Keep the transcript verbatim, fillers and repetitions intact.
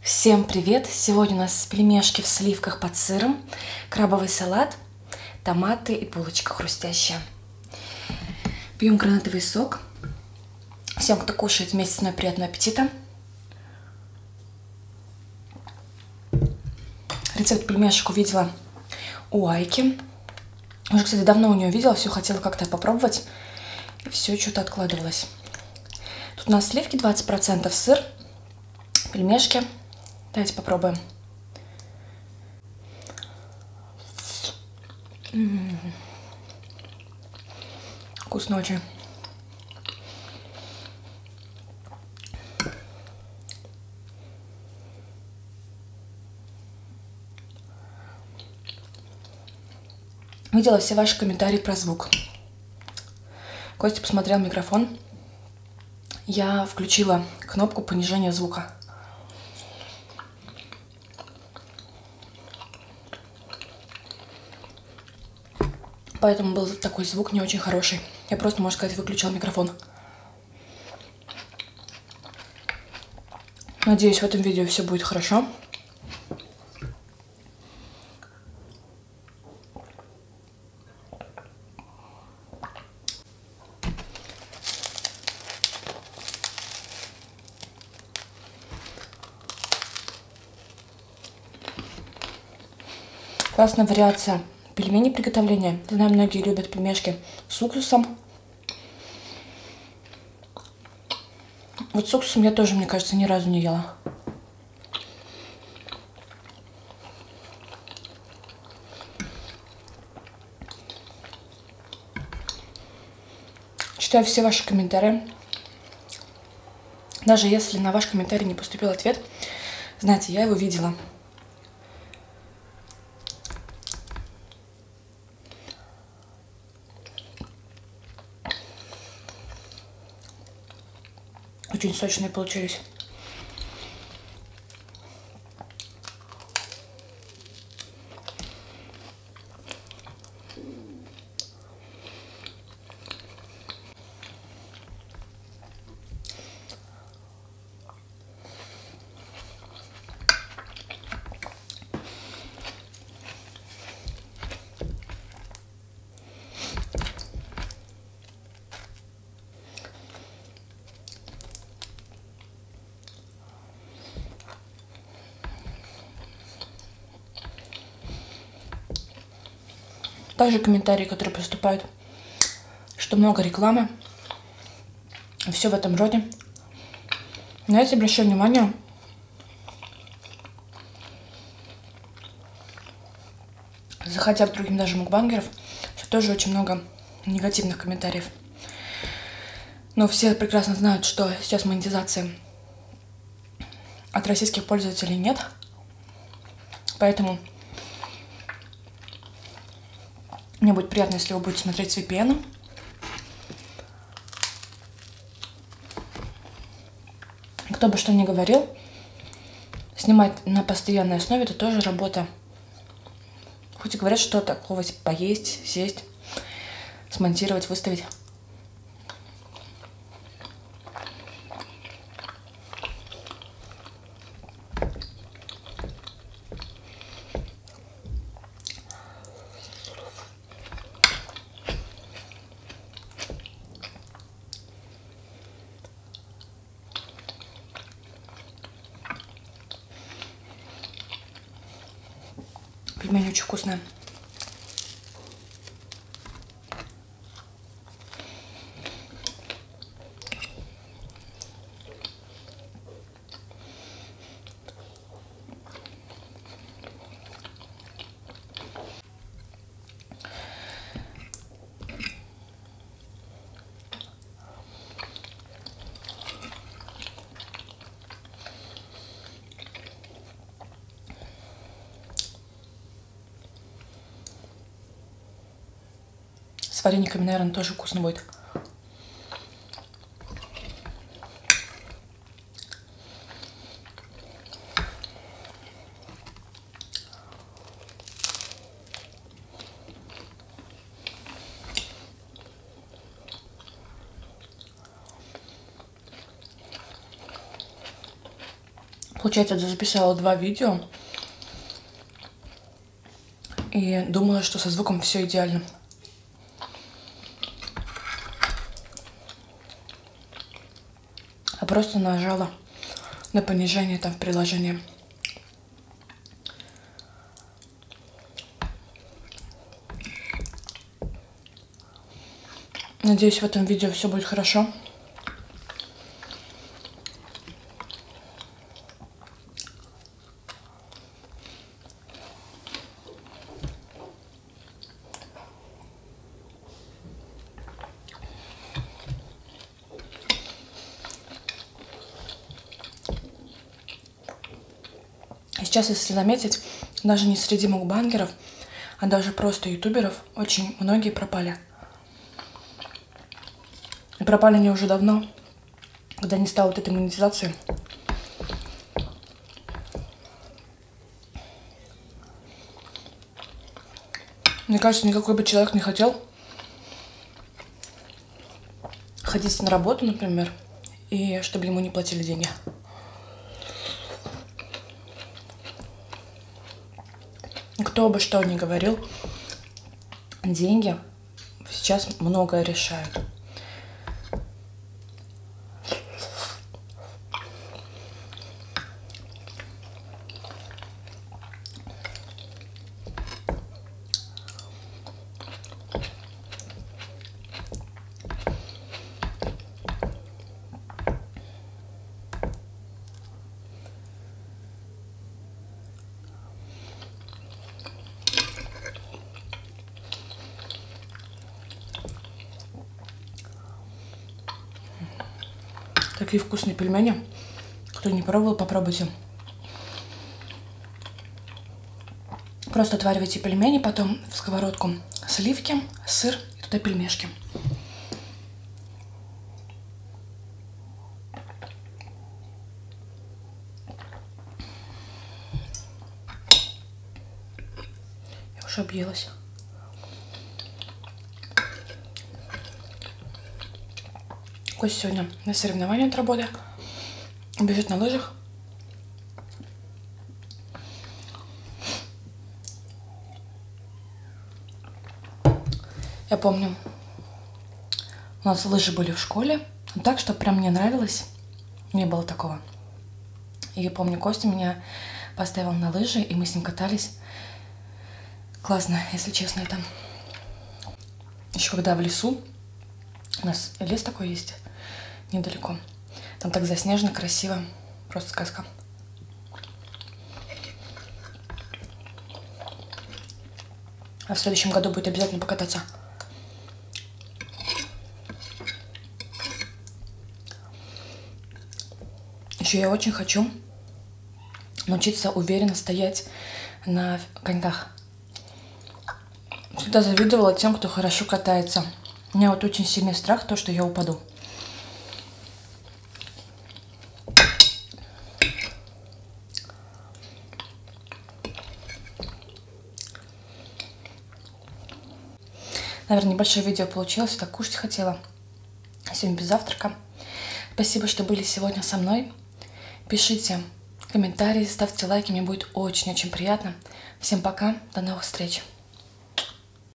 Всем привет! Сегодня у нас пельмешки в сливках под сыром, крабовый салат, томаты и булочка хрустящая. Пьем гранатовый сок. Всем, кто кушает вместе со мной, приятного аппетита! Рецепт пельмешек увидела у Айки. Уже, кстати, давно у нее видела, все хотела как-то попробовать. И все что-то откладывалось. Тут у нас сливки двадцать процентов, сыр, пельмешки. Давайте попробуем. М-м-м. Вкусно очень. Видела все ваши комментарии про звук. Костя посмотрел микрофон. Я включила кнопку понижения звука. Поэтому был такой звук не очень хороший. Я просто, можно сказать, выключила микрофон. Надеюсь, в этом видео все будет хорошо. Классная вариация пельменей приготовления. Знаю, многие любят пельмешки с уксусом. Вот с уксусом я тоже, мне кажется, ни разу не ела. Читаю все ваши комментарии. Даже если на ваш комментарий не поступил ответ, знаете, я его видела. Очень сочные получились. Также комментарии, которые поступают, что много рекламы, все в этом роде. Но я обращаю внимание, заходя к другим даже мукбангеров, что тоже очень много негативных комментариев. Но все прекрасно знают, что сейчас монетизации от российских пользователей нет. Поэтому мне будет приятно, если вы будете смотреть с ви пи эн. Кто бы что ни говорил, снимать на постоянной основе — это тоже работа. Хоть и говорят, что такого поесть, сесть, смонтировать, выставить. Пельмени очень вкусные. С варениками, наверное, тоже вкусно будет. Получается, я записала два видео. И думала, что со звуком все идеально. А просто нажала на понижение там в приложении. Надеюсь, в этом видео все будет хорошо. Сейчас, если заметить, даже не среди мукбангеров, а даже просто ютуберов, очень многие пропали. И пропали они уже давно, когда не стало вот этой монетизации. Мне кажется, никакой бы человек не хотел ходить на работу, например, и чтобы ему не платили деньги. Кто бы что ни говорил, деньги сейчас многое решают. Такие вкусные пельмени. Кто не пробовал, попробуйте. Просто отваривайте пельмени, потом в сковородку сливки, сыр и туда пельмешки. Я уже объелась. Костя сегодня на соревнования от работы. Бежит на лыжах. Я помню, у нас лыжи были в школе. Так, что прям мне нравилось. Не было такого. И я помню, Костя меня поставил на лыжи, и мы с ним катались. Классно, если честно, это. Еще когда в лесу. У нас лес такой есть. Недалеко. Там так заснежено, красиво. Просто сказка. А в следующем году будет обязательно покататься. Еще я очень хочу научиться уверенно стоять на коньках. Всегда завидовала тем, кто хорошо катается. У меня вот очень сильный страх, то, что я упаду. Наверное, небольшое видео получилось, так кушать хотела. Сегодня без завтрака. Спасибо, что были сегодня со мной. Пишите комментарии, ставьте лайки, мне будет очень-очень приятно. Всем пока, до новых встреч.